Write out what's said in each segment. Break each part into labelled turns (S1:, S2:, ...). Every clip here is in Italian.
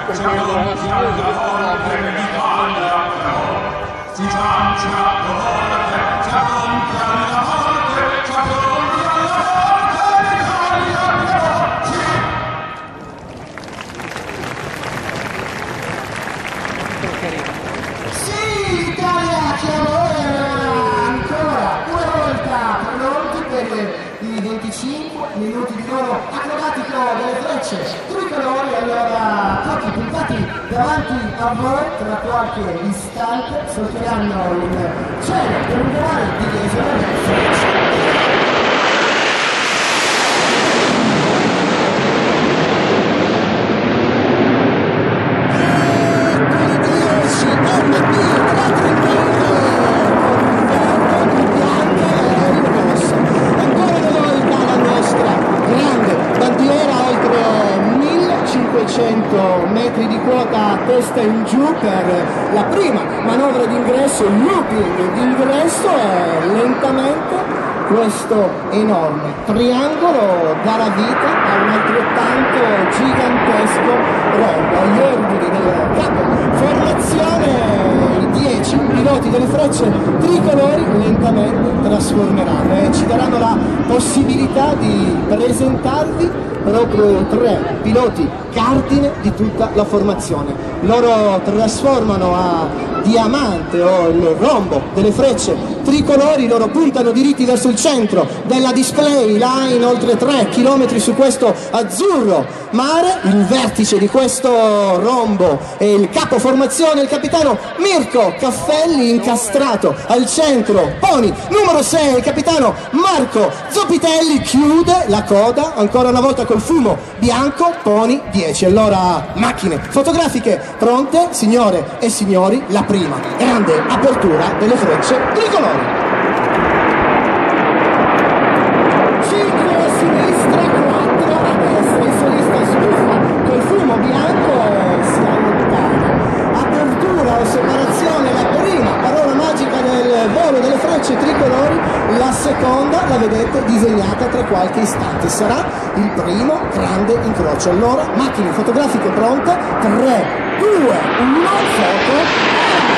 S1: I 25 minuti di volo acrobatico delle frecce tricolori. Allora, occhi puntati davanti a voi, tra qualche istante sortiranno il cielo per un volare di delle frecce. Metri di quota a testa in giù per la prima manovra d'ingresso, il looping d'ingresso, e lentamente questo enorme triangolo darà vita a un altrettanto gigantesco rombo. Agli ordini del capo formazione, i 10 piloti delle frecce tricolori lentamente trasformeranno e ci daranno la possibilità di presentarvi proprio 3 piloti cardine di tutta la formazione. Loro trasformano a diamante o il rombo delle frecce tricolori, loro puntano diritti verso il centro della display line, oltre 3 chilometri su questo azzurro mare. Il vertice di questo rombo è il capo formazione, il capitano Mirko Caffelli, incastrato al centro Pony numero 6, il capitano Marco Zoppitelli, chiude la coda ancora una volta col fumo bianco Pony 10. Allora, macchine fotografiche pronte, signore e signori, la prima grande apertura delle frecce tricolori. 5 a sinistra, 4 a destra, il solista sbuffa col fumo bianco, si allontana. Apertura o separazione, la prima parola magica del volo delle frecce tricolori, la seconda la vedete disegnata tra qualche istante, sarà il primo grande incrocio. Allora, macchine fotografiche pronte, 3, 2, 1, foto.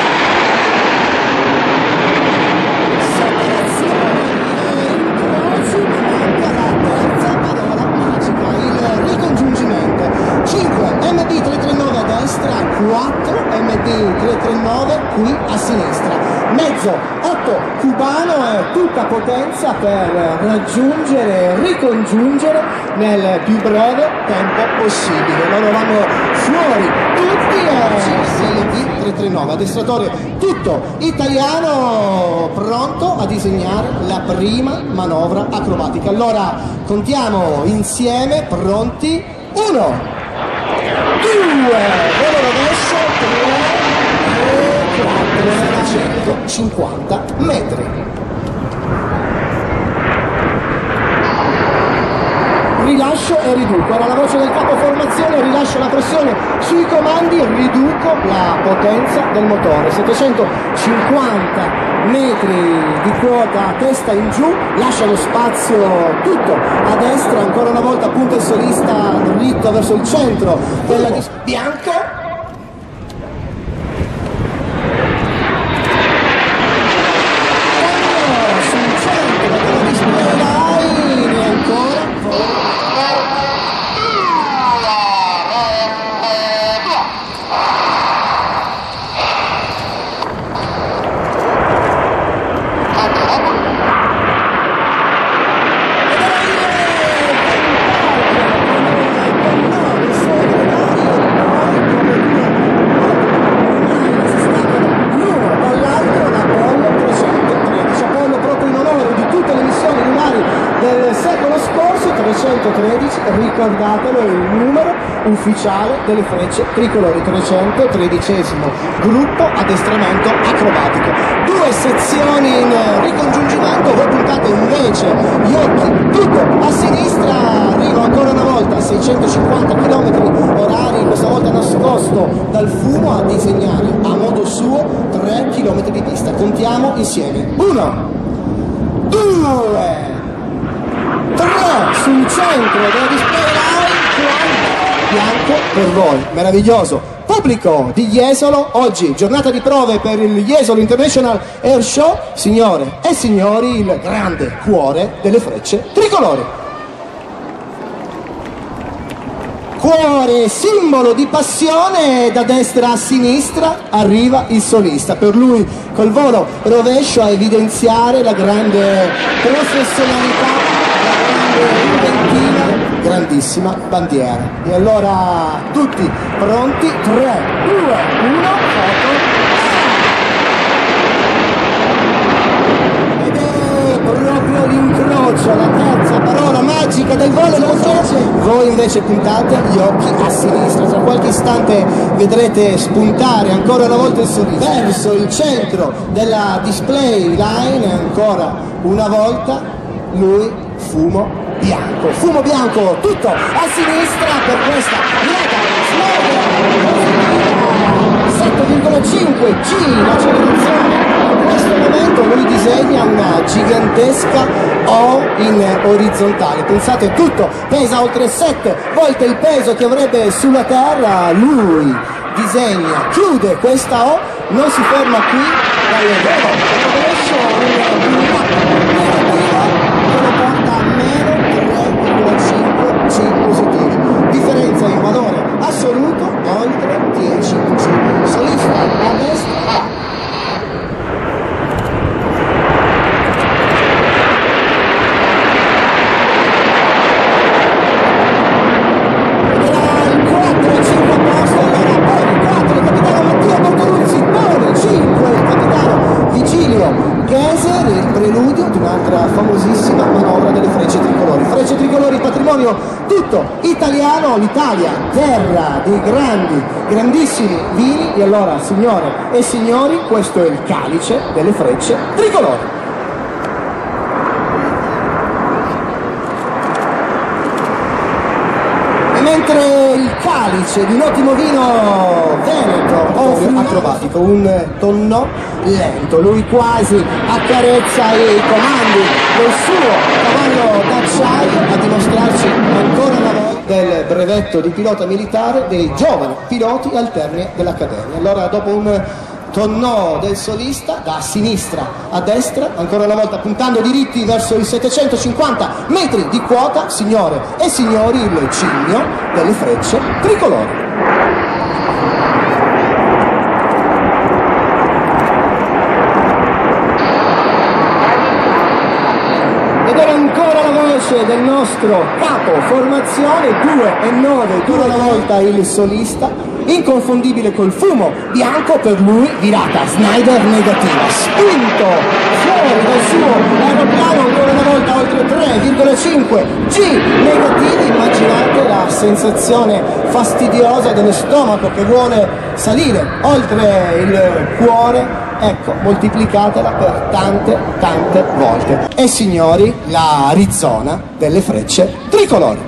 S1: MD339 a destra, 4 MD339 qui a sinistra, mezzo 8 cubano e tutta potenza per raggiungere e ricongiungere nel più breve tempo possibile. Loro vanno fuori tutti e MD339, addestratore tutto italiano, pronto a disegnare la prima manovra acrobatica. Allora contiamo insieme, pronti, 1, 2, volo rovescio, 3, 4, 150 metri. Rilascio e riduco. Era la voce del capo formazione, rilascio la pressione sui comandi, riduco la potenza del motore. 750 metri di quota a testa in giù, lascia lo spazio tutto a destra, ancora una volta punta il solista dritto verso il centro della bianco. Del secolo scorso, 313, ricordatelo, è il numero ufficiale delle frecce tricolori, 313esimo gruppo addestramento acrobatico. 2 sezioni in ricongiungimento, voi puntate invece gli occhi tutto a sinistra, arrivo ancora una volta a 650 km orari, questa volta nascosto dal fumo, a disegnare a modo suo 3 km di pista. Contiamo insieme, 1, 2, 3, sul centro della display line, bianco per voi, meraviglioso. Pubblico di Jesolo, oggi giornata di prove per il Jesolo International Air Show, signore e signori, il grande cuore delle frecce tricolori. Cuore, simbolo di passione, da destra a sinistra arriva il solista, per lui col volo rovescio a evidenziare la grande professionalità, la grande inventiva, grandissima bandiera. E allora tutti pronti, 3, 2, 1, foto. Ed è proprio l'incrocio, la terza parola magica del volo francese. Voi invece puntate gli occhi a sinistra, tra qualche istante vedrete spuntare ancora una volta il sorriso verso il centro della display line, ancora una volta lui, fumo bianco, tutto a sinistra per questa Slogan 7,5 G, l'accelerazione. In questo momento lui disegna una gigantesca O in orizzontale, pensate, tutto pesa oltre 7 volte il peso che avrebbe sulla terra. Lui disegna, chiude questa O, non si ferma qui, dalle rovescio positivi, differenza in valore assoluto oltre 10 G. Solista a destra. Ed era il 4 e 5 posto, allora poi 4 il capitano Mattia Bortoluzzi, poi 5 il capitano Vigilio Gheser, il preludio di un'altra famosissima manovra delle frecce tricolori. Frecce tricolori, patrimonio tutto italiano, l'Italia, terra dei grandissimi vini. E allora, signore e signori, questo è il calice delle frecce tricolori. Mentre il calice di un ottimo vino veneto offre acrobatico, un tonnò lento, lui quasi accarezza i comandi del suo cavallo d'acciaio a dimostrarci ancora una volta del brevetto di pilota militare dei giovani piloti al termine dell'accademia. Allora, dopo un tonnò del solista, da sinistra a destra, ancora una volta puntando diritti verso i 750 metri di quota, signore e signori, il cigno delle frecce tricolori. Ed era ancora la voce del nostro capo formazione, 2 e 9, ancora una volta il solista, inconfondibile col fumo bianco, per lui virata Snyder negativa, spinto fuori dal suo aeroplano ancora una volta oltre 3,5 G negativi. Immaginate la sensazione fastidiosa dello stomaco che vuole salire oltre il cuore, ecco, moltiplicatela per tante volte. E signori, la Arizona delle frecce tricolori.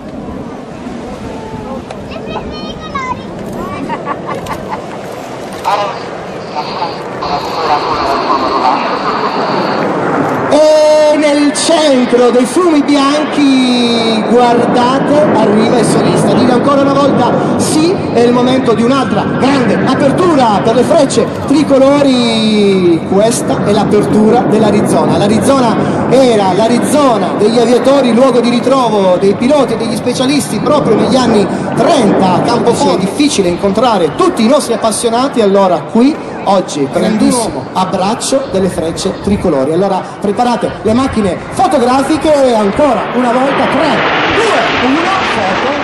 S1: E nel centro dei fumi bianchi, guardate, arriva il solista. Dico ancora una volta sì, è il momento di un'altra grande apertura per le frecce tricolori. Questa è l'apertura dell'Arizona. L'Arizona era l'Arizona degli aviatori, luogo di ritrovo dei piloti e degli specialisti proprio negli anni 30 a Campofondo. È difficile incontrare tutti i nostri appassionati, allora qui oggi grandissimo abbraccio delle frecce tricolori. Allora preparate le macchine fotografiche e ancora una volta 3, 2, 1, foto.